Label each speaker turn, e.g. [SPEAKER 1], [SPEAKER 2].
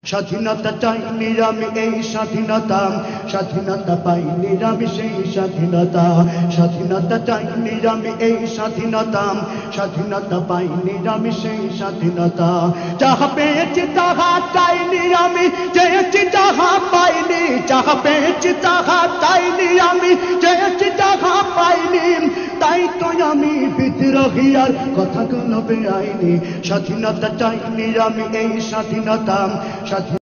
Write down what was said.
[SPEAKER 1] স্বাধীনতা চাইনি আমি এই স্বাধীনতা, স্বাধীনতা পাইনি আমি সেই স্বাধীনতা। স্বাধীনতা চাইনি আমি এই স্বাধীনতা, স্বাধীনতা পাইনি আমি সেই স্বাধীনতা। যাহা পেয়েছি তাহা চাইনি আমি, চেয়েছি যাহা পাইনি। যাহা পেয়েছি তাহা চাইনি আমি, চেয়েছি যাহা পাইনি। তাই তো আমি বিদ্রোহী আর কথাগুলো বেআইনি। স্বাধীনতা চাইনি আমি এই স্বাধীনতা।